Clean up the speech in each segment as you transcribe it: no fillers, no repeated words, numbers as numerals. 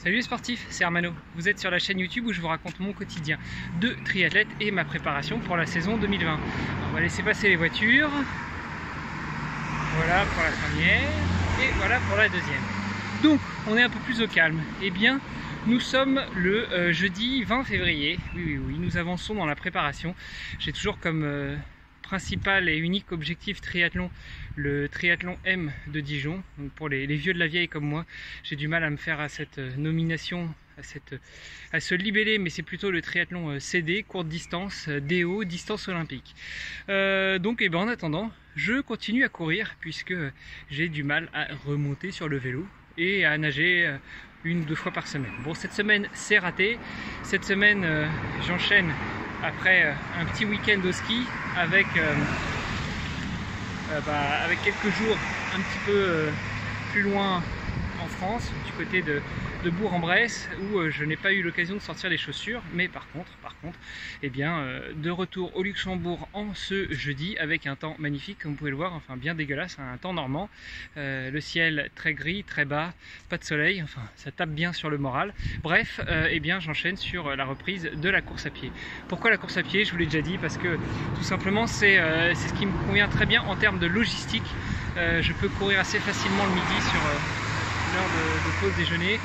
Salut les sportifs, c'est Armano. Vous êtes sur la chaîne YouTube où je vous raconte mon quotidien de triathlète et ma préparation pour la saison 2020. On va laisser passer les voitures. Voilà pour la première et voilà pour la deuxième. Donc on est un peu plus au calme. Eh bien nous sommes le jeudi 20 février. Oui, nous avançons dans la préparation. J'ai toujours comme principal et unique objectif triathlon, le triathlon M de Dijon. Donc pour les vieux de la vieille comme moi, j'ai du mal à me faire à cette nomination, à ce libellé, mais c'est plutôt le triathlon CD, courte distance, DO, distance olympique. Donc en attendant, je continue à courir puisque j'ai du mal à remonter sur le vélo et à nager une ou deux fois par semaine. Bon, cette semaine c'est raté. Cette semaine j'enchaîne après un petit week-end au ski avec quelques jours un petit peu plus loin en France, du côté de Bourg-en-Bresse, où je n'ai pas eu l'occasion de sortir les chaussures, mais par contre, de retour au Luxembourg en ce jeudi avec un temps magnifique, comme vous pouvez le voir, enfin bien dégueulasse, un temps normand, le ciel très gris, très bas, pas de soleil, enfin ça tape bien sur le moral. Bref, j'enchaîne sur la reprise de la course à pied. Pourquoi la course à pied? Je vous l'ai déjà dit, parce que tout simplement c'est ce qui me convient très bien en termes de logistique. Je peux courir assez facilement le midi sur l'heure de pause déjeuner.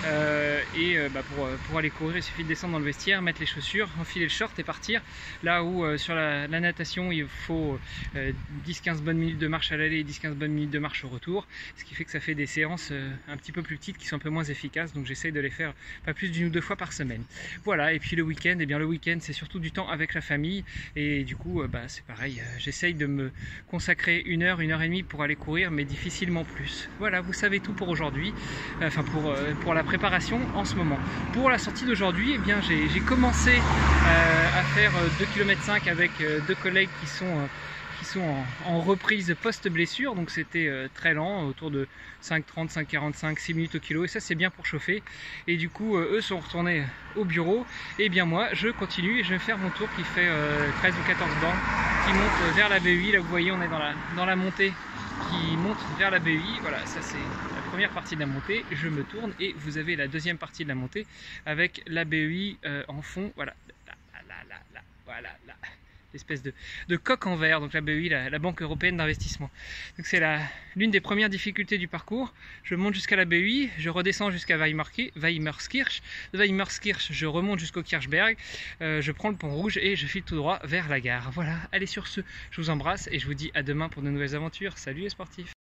Pour aller courir, il suffit de descendre dans le vestiaire, mettre les chaussures, enfiler le short et partir. Là où sur la natation il faut 10-15 bonnes minutes de marche à l'aller et 10-15 bonnes minutes de marche au retour, ce qui fait que ça fait des séances un petit peu plus petites qui sont un peu moins efficaces, donc j'essaye de les faire pas plus d'une ou deux fois par semaine. Voilà, et puis le week-end, le week-end c'est surtout du temps avec la famille, et du coup c'est pareil, j'essaye de me consacrer une heure et demie pour aller courir, mais difficilement plus. Voilà, vous savez tout pour aujourd'hui, pour la préparation en ce moment. Pour la sortie d'aujourd'hui, j'ai commencé à faire 2,5 km avec deux collègues qui sont en reprise post-blessure, donc c'était très lent, autour de 5,30, 5,45, 6 minutes au kilo, et ça c'est bien pour chauffer. Et du coup eux sont retournés au bureau, et bien moi je continue et je vais faire mon tour qui fait 13 ou 14 bornes, qui monte vers la BUI. Là vous voyez, on est dans la montée qui monte vers la BUI. Voilà, ça c'est la première partie de la montée. Je me tourne et vous avez la deuxième partie de la montée avec la BUI en fond. Voilà, là, l'espèce de coque en verre, donc la BEI, la Banque Européenne d'Investissement. Donc c'est l'une des premières difficultés du parcours. Je monte jusqu'à la BEI, je redescends jusqu'à Weimerskirch. De Weimerskirch, je remonte jusqu'au Kirchberg, je prends le pont rouge et je file tout droit vers la gare. Voilà, allez, sur ce, je vous embrasse et je vous dis à demain pour de nouvelles aventures. Salut les sportifs!